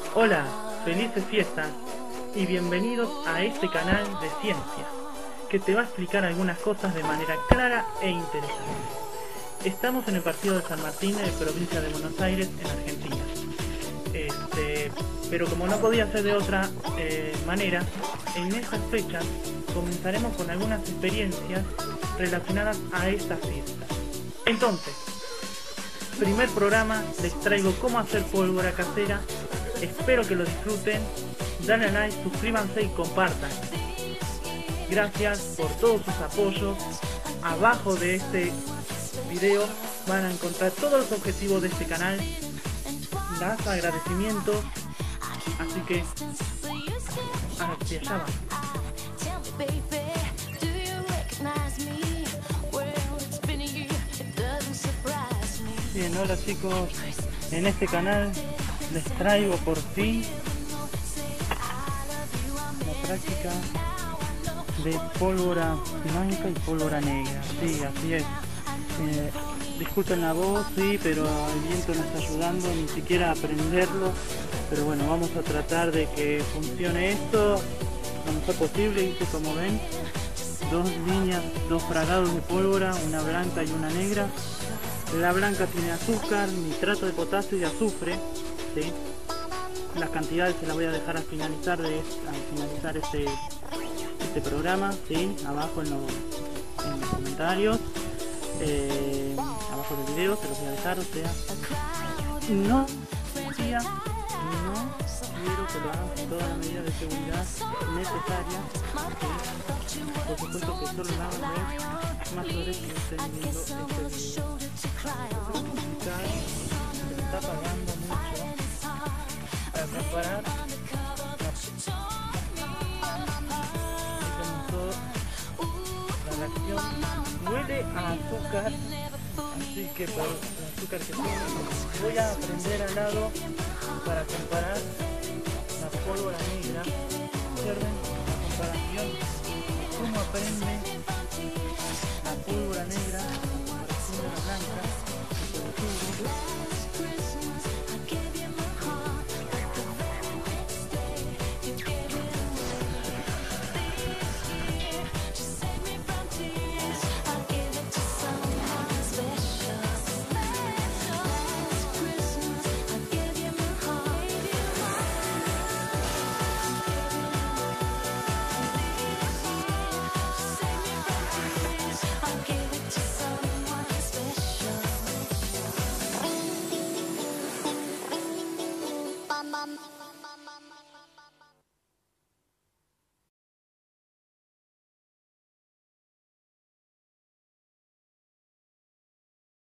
Hola, felices fiestas y bienvenidos a este canal de ciencia que te va a explicar algunas cosas de manera clara e interesante. Estamos en el partido de San Martín, en provincia de Buenos Aires, en Argentina. Pero como no podía ser de otra manera, en estas fechas comenzaremos con algunas experiencias relacionadas a estas fiestas. Entonces, primer programa, les traigo cómo hacer pólvora casera. Espero que lo disfruten, dale a like, suscríbanse y compartan. Gracias por todos sus apoyos. Abajo de este video van a encontrar todos los objetivos de este canal, los agradecimientos, así que hacia allá van. Bien, hola chicos, en este canal les traigo por fin la práctica de pólvora blanca y pólvora negra. Sí, así es. Disculpen la voz, sí, pero el viento no está ayudando ni siquiera a aprenderlo. Pero bueno, vamos a tratar de que funcione esto lo mejor posible. Y como ven, dos líneas, dos fragados de pólvora, una blanca y una negra. La blanca tiene azúcar, nitrato de potasio y azufre, ¿sí? Las cantidades se las voy a dejar al finalizar este programa, ¿sí? Abajo en los comentarios, abajo del video se los voy a dejar. O sea, no quiero que lo hagan con todas las medidas de seguridad necesarias, ¿sí? Por supuesto que solo lo hagan los mayores que estén viendo este video. Se está apagando mucho para preparar la reacción. Huele a azúcar, así que por el azúcar que tiene voy a prender al lado para comparar la pólvora negra. Observen la comparación, cómo aprende